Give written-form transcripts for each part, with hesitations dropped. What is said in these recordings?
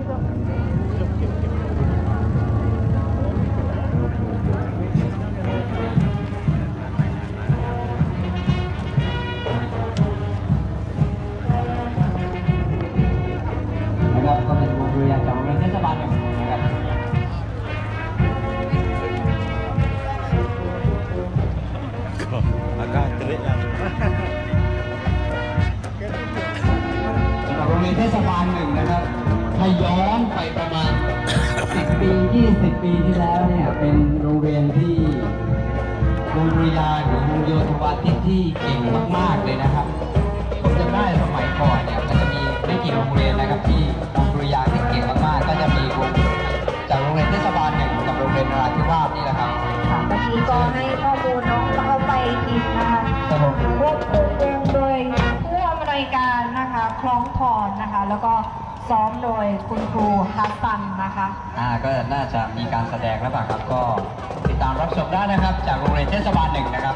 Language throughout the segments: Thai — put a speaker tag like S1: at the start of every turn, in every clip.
S1: ก็เป็นโรงเรียนจากโรงเรียนเทศบาล1นะครับ
S2: อากาศจะเละแล้ว
S1: จากโรงเรียนเทศบาล1นะครับถ้าย้อนไปประมาณ10 ปี 20 ปีที่แล้วเนี่ยเป็นโรงเรียนที่วงดุริยางค์หรือวงโยธวาทิตที่เก่งมากๆเลยนะครับผมจำได้สมัยก่อนเนี่ยมันจะมีไม่กี่โรงเรียนนะครับที่วงดุริยางค์ที่เก่งมากๆก็จะมีวงจากโรงเรียนเทศบาล1กับโรงเรียนนราธิวาสนี่แหละครับ
S3: ค่ะเมื่อกี้ก็ให้ข้อมูลน้องเข้าไปอีกนะคะควบคุมโดยผู้อำนวยการนะคะคล้องพรนะคะแล้วก็ซ้อมโดยคุณครูฮัสซันนะคะ
S1: ก็น่าจะมีการแสดงแล้วป่ะครับก็ติดตามรับชมได้นะครับจากโรงเรียนเทศบาล1นะครับ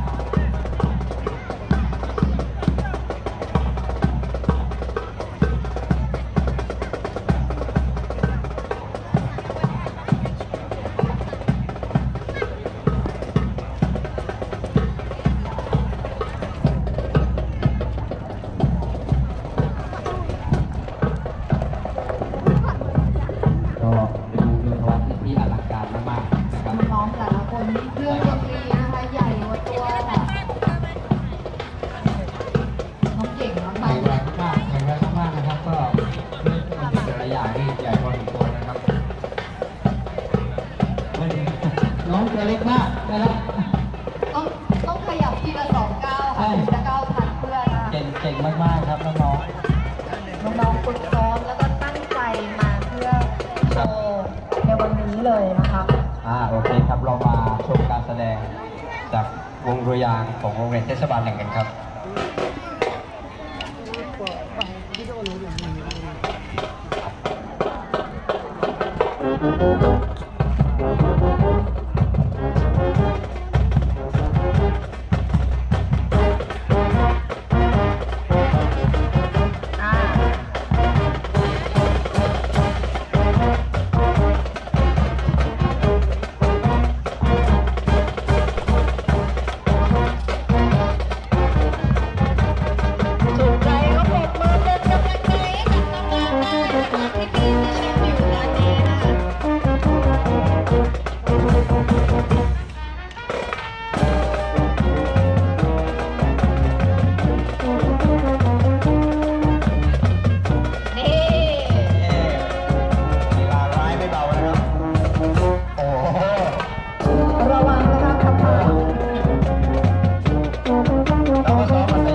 S3: น้องแต่ละคนนี่เครื่องดนตรีนะคะใหญ่กว่าตัวค่ะน้องเก่งมากๆ
S1: แข็งแรงมากนะครับก็เป็นแต่ละอย่างที่ใหญ่พอสมควรนะครับน้องตัวเล็กมากนะครับ
S3: ต้องขยับทีละ2 ก้าวค่ะถึงจะก้าวทันเพื่อนนะ
S1: เก่งมากๆครับน้อง
S3: ฝึกซ้อมแล้วก็ตั้งใจมาเพื่อโชว์ในวันนี้เลยนะคะ
S1: โอเคครับเรามาชมการแสดงจากวงดุริยางค์ของโรงเรียนเทศบาล1กันครับ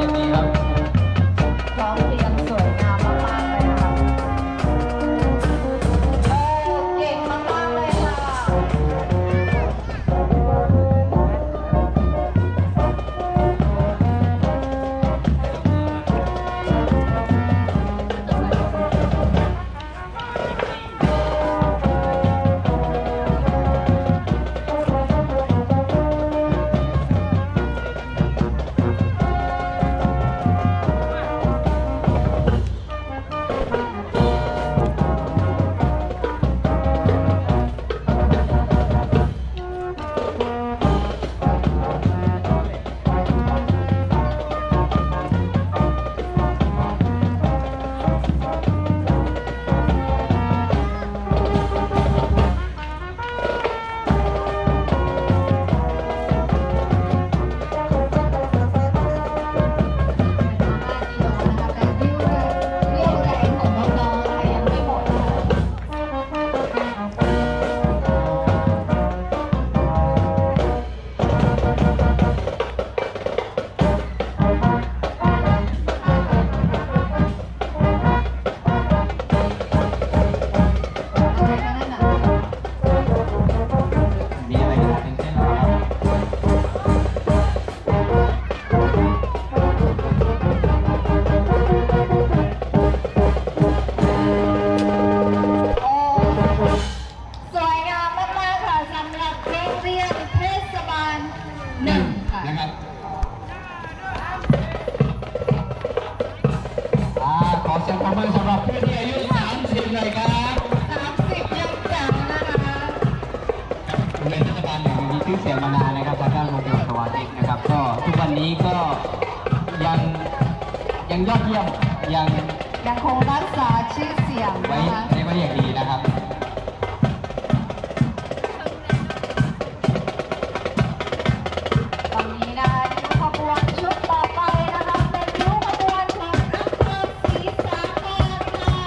S3: ค
S1: ยังยอดเยี่ยม
S3: ยังคงรักษาชื่อเสียง
S1: ไว้
S3: นะคะ
S1: ได้ไว้อย่างดีนะครับ
S3: ตอนนี้นะคะริ้วขบวนชุดต่อไปนะคะเป็นริ้วขบวนของอำเภอศรีสาครค่ะ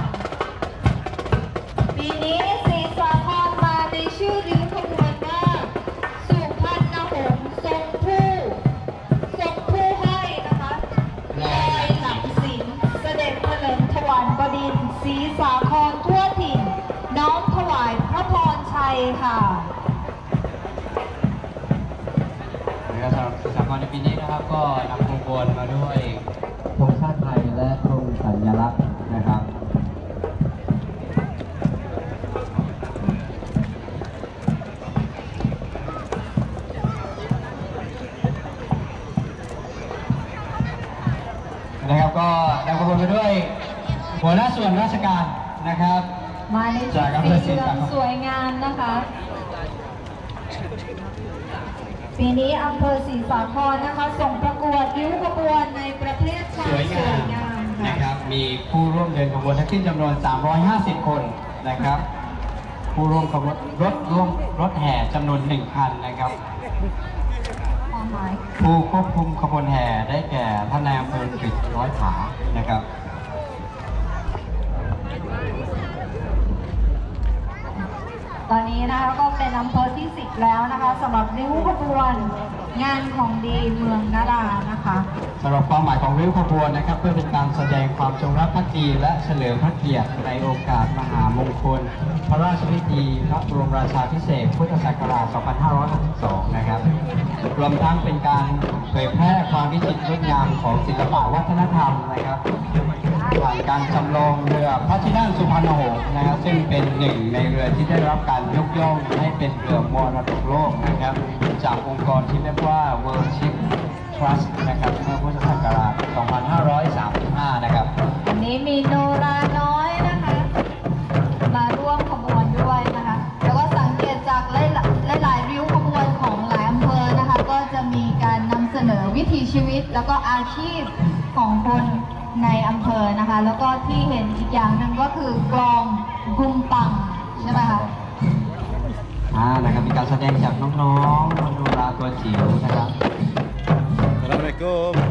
S3: ปีนี้ศรีสาครมาในชื่อริ้วขบวนว่าสุพรรณหงส์ทรงผู้ให้นะคะลอยหลังสิงเสด็จเถลิงถวันบดินทร์ศรีสาครทั่วถิ่นน้อมถวายพระพรชัยค่ะ
S1: สำหรับสากลในปีนี้นะครับก็นำขบวนมาด้วยธงชาติไทยและธงสัญลักษณ์นะครับก็นำขบวนมาด้วยหัวหน้าส่วนราชการนะครับ
S3: มาในชุดสีเหลืองสวยงามนะคะปีนี้อำเภอศรีสาครนะคะส่งประกวดริ้วขบวนในประเภทความสวยงาม
S1: นะครับมีผู้ร่วมเดินขบวนทั้งสิ้นจำนวน350 คนนะครับผู้ร่วมขบวนรถแห่จำนวน1 คันนะครับผู้ควบคุมขบวนแห่ได้แก่ท่านนายอำเภอกฤษร้อยผานะครับ
S3: ตอนนี้นะคะก็เป็นอำเภอที่10แล้วนะคะสำหรับริ้วขบวนงานของดีเมืองนารานะคะ
S1: สำหรับความหมายของริ้วขบวนนะครับเพื่อเป็นการแสดงความจงรักภักดีและเฉลิมพระเกียรติในโอกาสมหามงคลพระราชพิธีพระบรมราชาภิเษกพุทธศักราช 2562 นะครับรวมทั้งเป็นการเผยแพร่ความวิจิตรงดงามของศิลปวัฒนธรรมนะครับผ่านการจำลองเรือพระที่นั่งสุพรรณหงส์นะครับซึ่งเป็นหนึ่งในเรือที่ได้รับการยกย่องให้เป็นเรือมรดกโลกนะครับจากองค์กรที่เรียกว่า World Ship Trust นะครับเมื่อพุทธศักราช 2535 นะครับ
S3: วันนี้มีโนราน้อยนะคะมาร่วมขบวนด้วยนะคะแล้วก็สังเกตจากหลายริ้วขบวนของหลายอำเภอนะคะก็จะมีการนำเสนอวิถีชีวิตแล้วก็อาชีพของคนในอำเภอนะคะแล้วก็ที่เห็นอีกอย่างหนึ่งก็คือกลองกุมปังใช่ไหมคะ
S1: นะครับมีการแสดงจากน้องๆโนราตัวจิ๋วนะครับ
S2: Assalamualaikum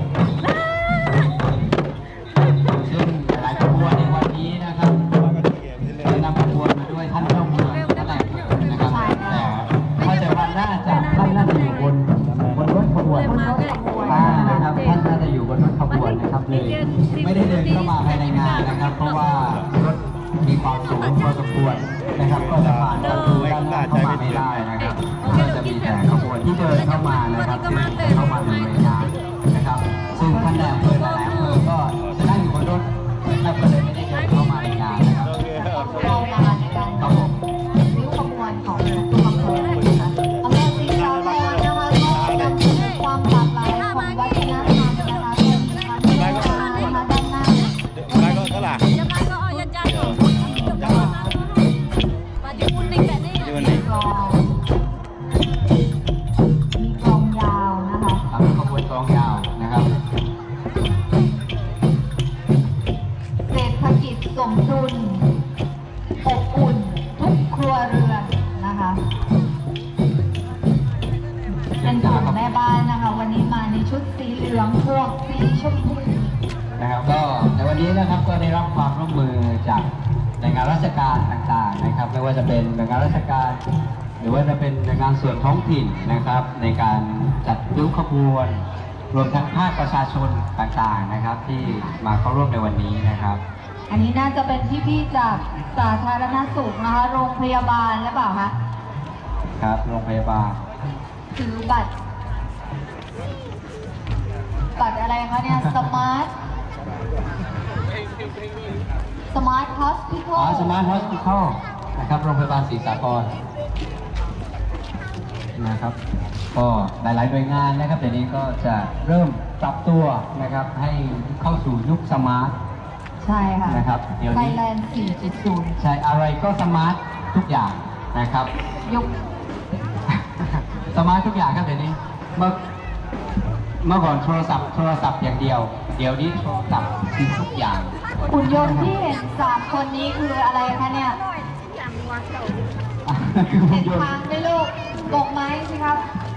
S1: ซึ่งหลายขบวนในวันนี้นะครับได้นำขบวนมาด้วยท่านเจ้าเมืองท่านนายอำเภอนะครับแต่เข้าใจว่าท่านน่าจะอยู่บนรถขบวนนะครับท่านน่าจะอยู่บนรถขบวนนะครับเลยไม่ได้เดินเข้ามาภายในงานนะครับเพราะว่ารถมีความสูงพอสมควรนะครับก็จะผ่านประตูด้านหน้าเข้ามาไม่ได้นะครับก็จะมีแต่ขบวนที่เดินเข้ามานะครับซึ่งเข้ามาในงานนะครับซึ่งท่านนายอำเภอหลายอำเภอก็จะนั่งอยู่บนรถนะครับก็เลยไม่ได้เดินเข้ามาในงานนะครับ
S3: เข้ามาในการริ้วขบวนของตัวอำเภอนะคะอำเภอศรีสาครนะคะก็นำเสนอความหลากหลายของวัฒนธรรมนะคะเป็นการแสดงนะคะด้านหน้ามีกลองยาวนะคะ
S1: ขบวนกลองยาวนะครับ
S3: เศรษฐกิจสมดุลอบอุ่นทุกครัวเรือนนะคะเป็นกลุ่มแม่บ้านนะคะวันนี้มาในชุดสีเหลืองพวกสีชมพู
S1: นะครับก็ในวันนี้นะครับก็ได้รับความร่วมมือจากหน่วยงานราชการต่างๆนะครับไม่ว่าจะเป็นหน่วยงานราชการหรือว่าจะเป็นหน่วยงานส่วนท้องถิ่นนะครับในการจัดริ้วขบวนรวมทั้งภาคประชาชนต่างๆนะครับที่มาเข้าร่วมในวันนี้นะครับ
S3: อันนี้น่าจะเป็นพี่ๆจากสาธารณสุขนะคะโรงพยาบาลหรือเปล่าคะ
S1: ครับโรงพยาบาล
S3: ถือบัตรอะไรคะเนี่ยสมาร์ทฮอสพิทอล
S1: สมาร์ทฮอสพิทอลนะครับโรงพยาบาลศรีสาครนะครับก็หลายๆหน่วยงานนะครับเดี๋ยวนี้ก็จะเริ่มปรับตัวนะครับให้เข้าสู่ยุคสมาร์ท
S3: ใช่ค่ะ
S1: นะครับเดี๋ยวนี้
S3: Thailand 4.0
S1: ใช่อะไรก็สมาร์ททุกอย่างนะครับ
S3: ยุค
S1: สมาร์ททุกอย่างครับเดี๋ยวนี้เมื่อก่อนโทรศัพท์อย่างเดียวเดี๋ยวนี้โทรศัพท์คือทุกอย่าง
S3: หุ่นยนต์ที่เห็น3 คนนี้คืออะไรคะเนี่ย
S1: คือ
S3: เห็
S1: หุ่น
S3: น
S1: ยน
S3: ทาง
S1: ต์
S3: ไหมลูกบอกไหมสิครับ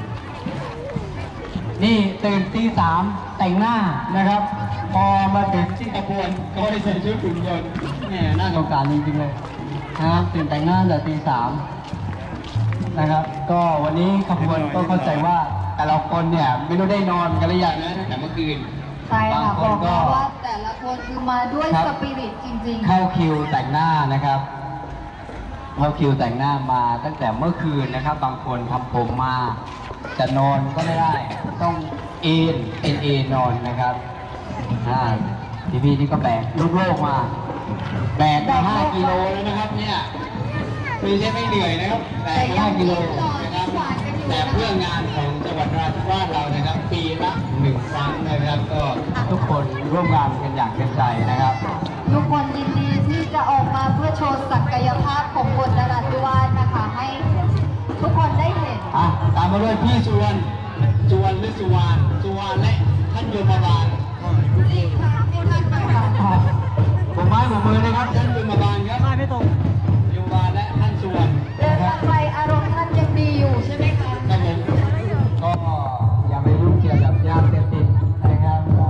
S1: นี่ตื่นตี 3แต่งหน้านะครับ พอมาถึงที่ขบวนก็ได้ใส่ชุดหุ่นยนต์แหมน่าสงสารจริงๆเลยนะครับตื่นแต่งหน้าตั้งแต่ตี 3นะครับ ก็วันนี้ขบวนก็เข้าใจว่าแต่ละคนเนี่ยไม่รู้ได้นอนกันหรือยังนะตั้งแต่เมื่อคืน
S3: ใช่ค่ะ
S1: บางค
S3: บ
S1: น
S3: อก
S1: ก็
S3: แล้วว่าแต่ละคนคือมาด้วย
S1: ครับ
S3: สปิริตจริง
S1: เข้าคิวแต่งหน้านะครับเข้าคิวแต่งหน้ามาตั้งแต่เมื่อคืนนะครับ บางคนทำผมมาจะนอนก็ไม่ได้ ต้องเอนนอนนะครับพี่นี่ก็แบกลูกโลกมาแบกมา5 กิโลแล้วนะครับเนี่ยไม่ใช่ไม่เหนื่อยนะครับแบกมา5 กิโลนะครับแต่เพื่องานของจังหวัดนราธิวาสเรานะครับ ปีละ1 ครั้งนะครับ ก็ทุกคนร่วมงานกันอย่างเต็มใจนะครับ
S3: ๆ ทุกคนยินดีที่จะออกมาเพื่อโชว์ศักยภาพของคนนราธิวาสนะคะ ให้ทุกคนได้เห็น
S1: ตามมาด้วยพี่สุวรรณหรือสุวรรณและท่านโยมบาล
S3: รีบค่ะให้ท่านมาค่ะ
S1: ผมไม้ผมมือเลยครับท่านโยมบาลครับไม่ตรงโยมบาลและท่านสุวรรณ
S3: เดินทางไปอารมณ์ท่านยังดีอยู่ใช่ไหมคะ
S1: ครับผมก็อย่าไปยุ่งเกี่ยวกับยาเสพติดนะครับก็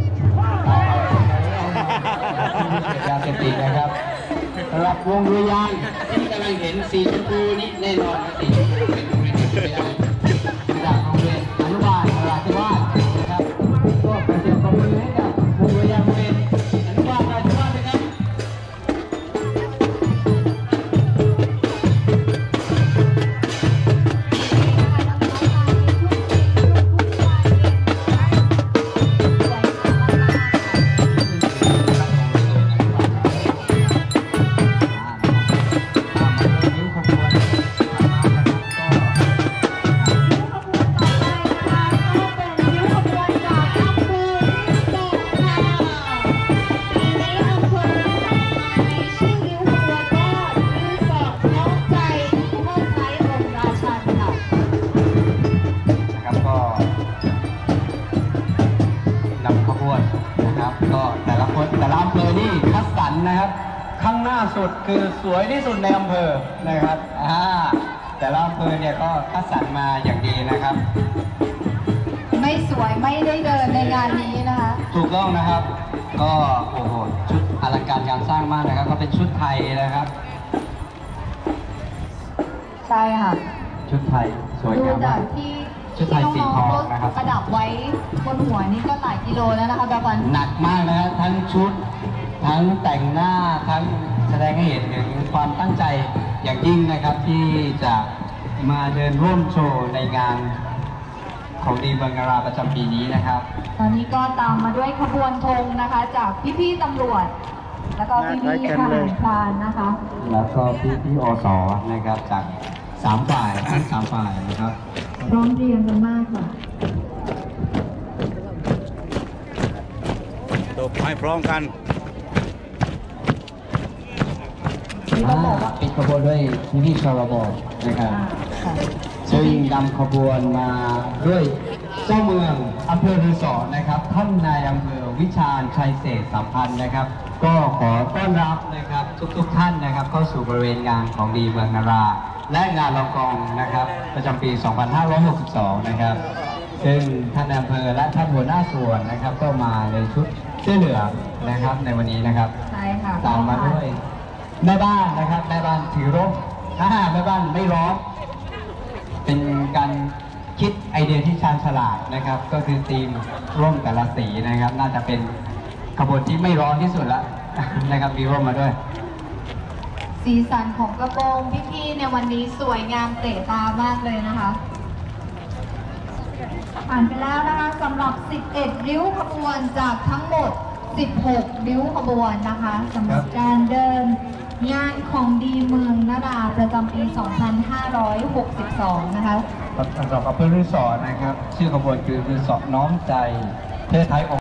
S1: ยาเสพติดนะครับสำหรับวงดุริยางค์ที่กำลังเห็นสีชมพูนี่แน่นอนนะสีชมพูเป็นโรงเรียนไม่ได้จากโรงเรียนอนุบาลนราธิวาสนะครับก็ขอเสียงปรบมือให้กับวงดุริยางค์โรงเรียนอนุบาลนราธิวาสเลยครับนะครับข้างหน้าสุดคือสวยที่สุดในอำเภอนะครับแต่ละอำเภอเนี่ยก็คัดสรรมาอย่างดีนะครับ
S3: ไม่สวยไม่ได้เดินในงานนี้นะคะ
S1: ถูกต้องนะครับ ก็โอ้โหชุดอลังการงานสร้างมากนะครับ ก็เป็นชุดไทยนะครับ
S3: ใช่ค่ะ
S1: ชุดไทยสวย
S3: ดู
S1: งาม
S3: จาม
S1: าก ก
S3: ที่
S1: ชุดไทยสีทองนะครับ
S3: ประดับไว้บนหัวนี่ก็หลายกิโลแล้วนะคะแบบวัน
S1: หนักมากนะครับทั้งชุดทั้งแต่งหน้าทั้งแสดงให้เห็นถึงความตั้งใจอย่างยิ่งนะครับที่จะมาเดินร่วมโชว์ในงานของดีเมืองนาราประจำปีนี้นะครับ
S3: ตอนนี้ก็ตามมาด้วยขบวนธงนะคะ จากพี่ๆตำรวจ แล้วก็พี่ๆทหารพรานนะคะ
S1: แล้วก็พี่อสนะครับจาก3 ฝ่ายทั้ง3 ฝ่ายนะครับ
S3: พร้อมเรียงกันมากค่ะ
S2: ตบให้พร้อมกัน
S1: ปิดขบวนด้วยพี่ชลบนะครับซึ่งนำขบวนมาด้วยเจ้าเมืองอำเภอรือสอนะครับท่านนายอำเภอวิชาญชัยเศรษฐสัมพันธ์นะครับ ก็ขอต้อนรับนะครับทุกท่านนะครับเข้าสู่บริเวณงานของดีเมืองนาราและงานรองกองนะครับประจำปี 2562 นะครับซึ่งท่านนายอำเภอและท่านหัวหน้าส่วนนะครับก็มาในชุดเสื้อเหลืองนะครับในวันนี้นะครับ
S3: ใช่ค่ะ
S1: ตามมาด้วยแม่บ้านนะครับแม่บ้านถือร่มแม่บ้านไม่ร้อนเป็นการคิดไอเดียที่ชาญฉลาดนะครับ ก็คือธีมร่มแต่ละสีนะครับ น่าจะเป็นขบวนที่ไม่ร้อนที่สุดละนะครับมีร่มมาด้วย
S3: สีสันของกระโปรงพี่ๆในวันนี้สวยงามเตะตามากเลยนะคะผ่านไปแล้วนะคะสำหรับ 11 ริ้วขบวนจากทั้งหมด 16 ริ้วขบวนนะคะสำหรับการเดินงานของดีเมืองนาราประจำปี 2562 นะคะ
S1: สำหรับอำเภอรือสอนะครับชื่อขบวนคือรือสอน้อมใจเพื่อไทย